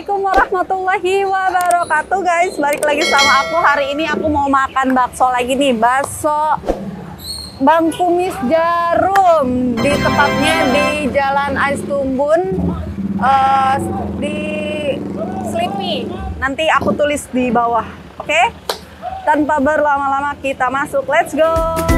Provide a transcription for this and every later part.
Assalamualaikum warahmatullahi wabarakatuh guys. Balik lagi sama aku. Hari ini aku mau makan bakso lagi nih. Bakso Bang Kumis Jarum. Di tepatnya di Jalan Ais Tumbun, di Sleepy. Nanti aku tulis di bawah. Oke? Tanpa berlama-lama kita masuk. Let's go.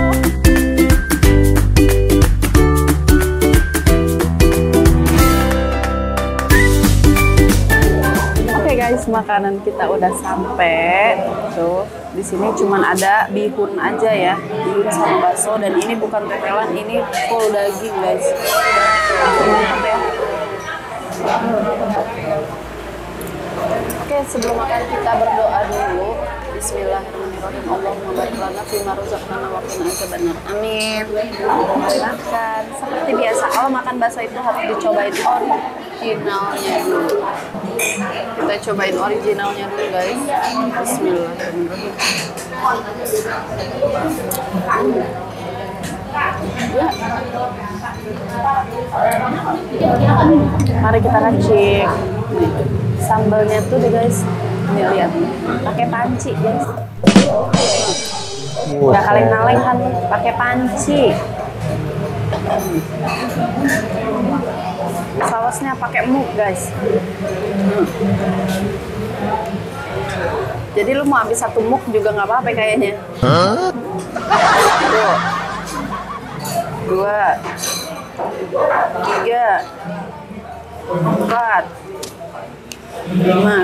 Guys, makanan kita udah sampai. Tuh, di sini cuman ada bihun aja ya, bihun sama bakso, dan ini bukan tetelan, ini full daging guys. Mantap ya. Oke, sebelum makan kita berdoa dulu. Bismillahirrahmanirrahim. Allahumma barik lana fima razaqtana wa qina adzabannar. Amin. Makan seperti biasa. Kalau makan bakso itu harus dicobain originalnya dulu. Kita cobain originalnya dulu guys. Bismillahirrahmanirrahim. Mari kita racik. Sambalnya tuh deh guys. Nih lihat, pakai panci guys. Nggak kaleng-kaleng kan, pakai panci. Sausnya pakai muk guys. Jadi lu mau habis satu muk juga nggak apa-apa kayaknya. Tuh. 2, 3, 4, 5.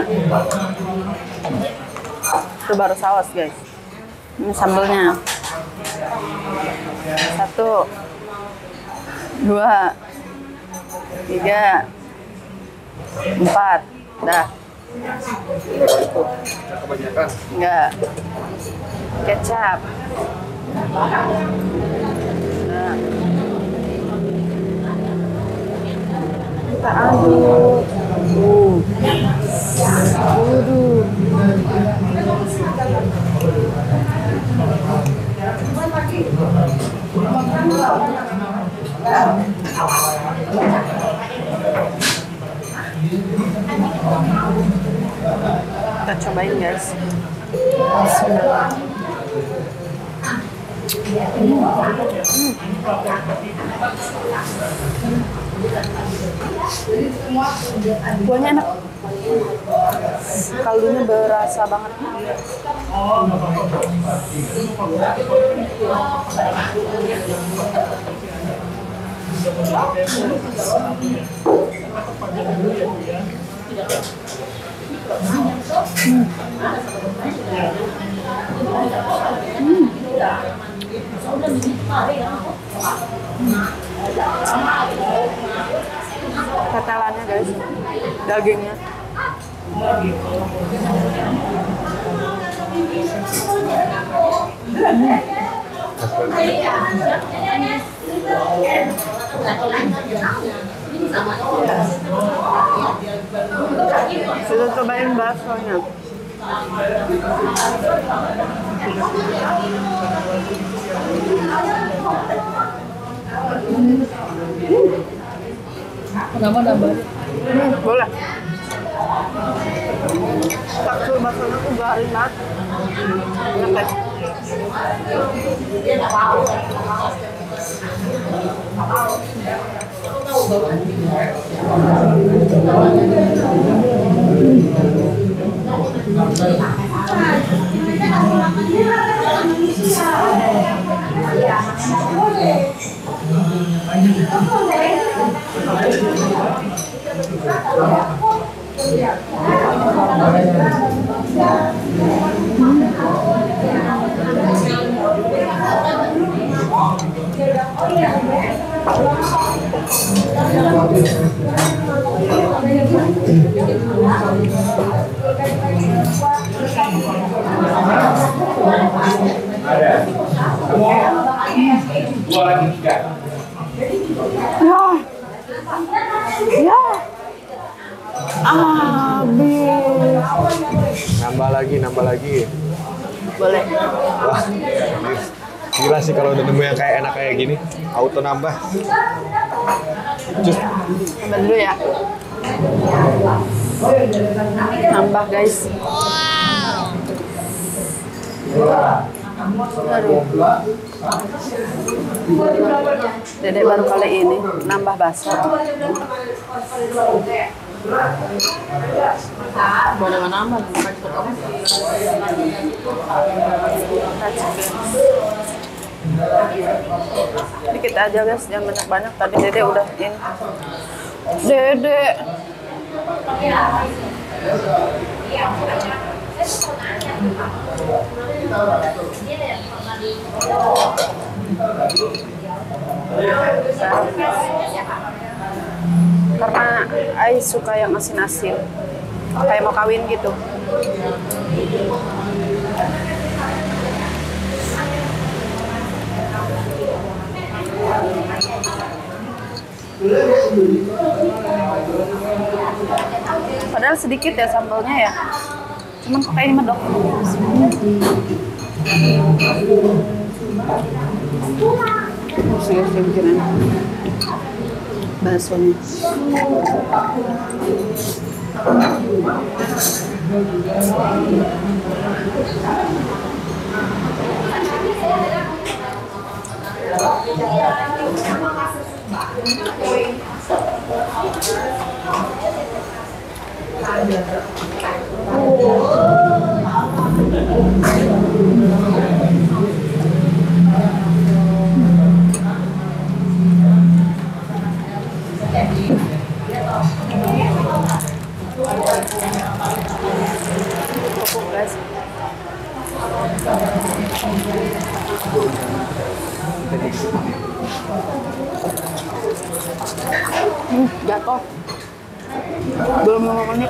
Itu baru saus guys. Ini sambelnya. 1, 2, 3, 4. Dah. Kebanyakan? Enggak. Kecap. Nah. Kita aduk. Kita cobain guys. Bismillah. Kuahnya enak. Kaldunya berasa banget. Tetelannya guys, dagingnya. Sudah cobain baksonya. Kenapa nambah? Boleh. Tekstur baksonya tuh garing banget. Enak. Ya. Habis. Nambah lagi. Boleh. Wah, gila sih kalau udah nemu yang kayak enak kayak gini, auto nambah. Nambah dulu ya. Nambah guys. Aduh. Dedek baru kali ini nambah bakso. Boleh nambah. Dikit aja guys, jangan banyak-banyak. Tadi Dede udah ini. Dede. Karena Ai suka yang asin-asin, kayak mau kawin gitu. Padahal sedikit ya sambalnya ya. Cuman kok kayak medok. Saya bikin baksonya. Cukup guys. Jatuh. Belum 5 menit.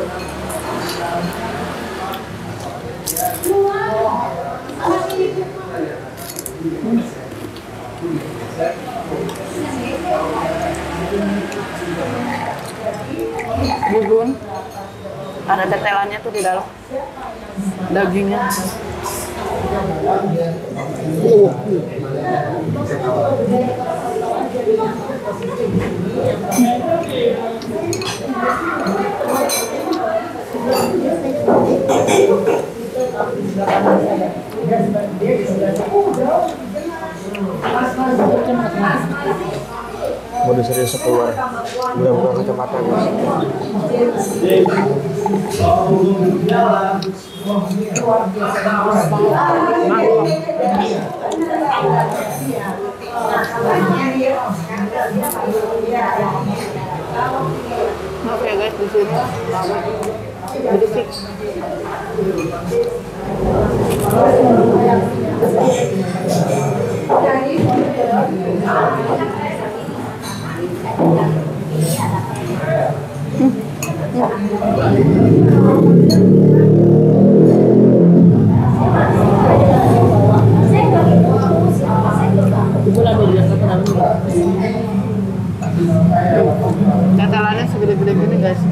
Bubun. Ada tetelannya tuh di dalam. Dagingnya. Mode serius keluar. Udah buka kacamata guys. Oke guys, di sini jadi fix. Tetelannya segede-gede gini guys.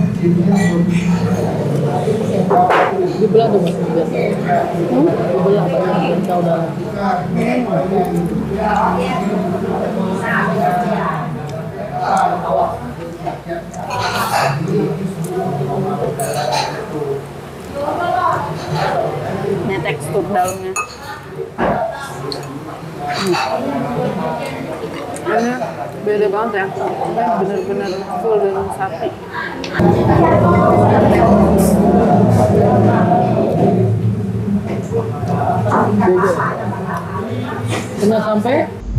Dibelah tuh mas biasa. Dibelah banyak yang tahu dalam. Ini tekstur dalamnya. Ini beda banget ya. Ini bener-bener full dengan sapi. Beda. Kena sampai.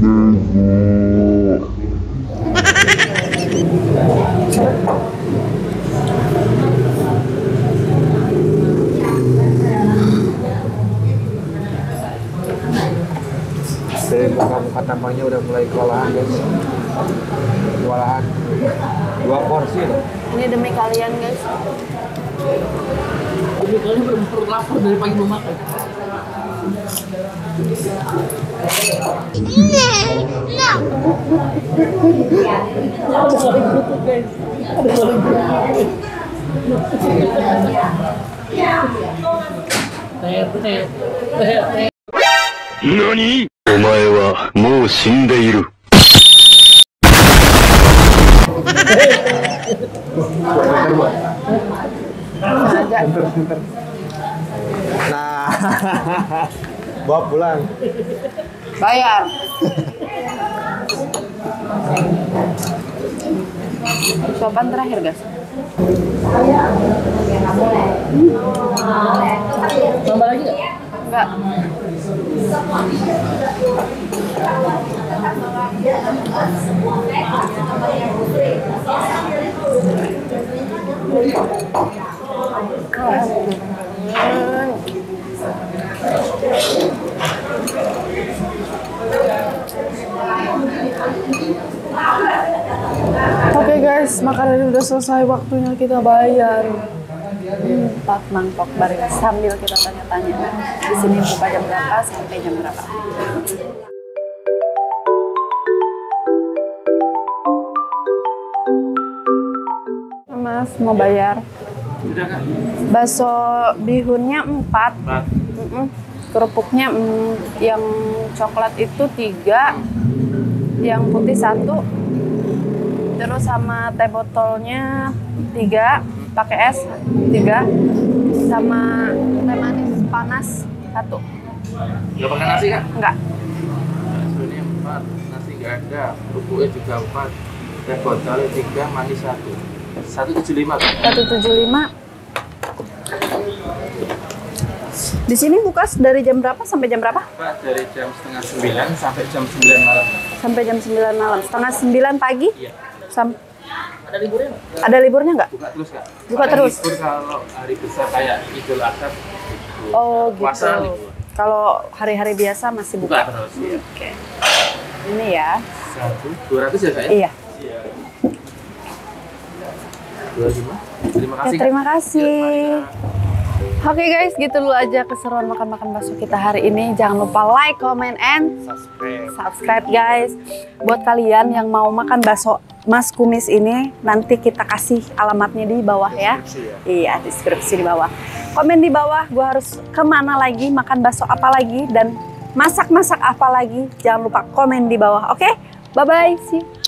Dari muka-muka tampangnya udah mulai kewalahan guys. Kewalahan 2 porsi loh. Ini demi kalian guys. Jadi kalian belum lapar dari pagi belum makan. Ada saling tutup guys. Ada saling tutup. NANI?お前はもう死んでいる。 Buat Sengaja. Pinter. Nah, bawa pulang. Bayar. Suapan terakhir, guys. Tambah lagi nggak? Enggak. Oke guys, makanan udah selesai, waktunya kita bayar. 4 mangkok bareng sambil kita tanya-tanya. Di sini buka jam berapa sampai jam berapa? Mas mau bayar. Bakso bihunnya 4. Kerupuknya yang coklat itu 3, yang putih 1. Terus sama teh botolnya 3, pakai es 3, sama teh manis panas 1. Nggak pakai nasi kan? Enggak. Baksonya 4, nasi nggak ada, kerupuknya juga 4, teh botolnya 3, manis 1. 175 kan? 175. Di sini buka dari jam berapa sampai jam berapa? Pak, dari jam setengah 9 sampai jam 9 malam. Sampai jam 9 malam. Setengah 9 pagi? Iya. Ada liburnya nggak? Ada liburnya nggak? Buka terus kan? Buka terus? Libur kalau hari besar kayak Idul Adha. Oh gitu. Puasa libur. Kalau hari-hari biasa masih Buka buka? terus. Iya. Oke. Ini ya. 200 ya kak ya? Iya. 25. Terima Oke, kasih. Kak. terima kasih. Oke guys, gitu dulu aja keseruan makan-makan bakso kita hari ini. Jangan lupa like, comment, and subscribe guys. Buat kalian yang mau makan bakso Mas Kumis ini, nanti kita kasih alamatnya di bawah ya. Iya, deskripsi di bawah. Komen di bawah, gue harus kemana lagi, makan bakso apa lagi, dan masak-masak apa lagi. Jangan lupa komen di bawah, oke? Bye-bye, see you.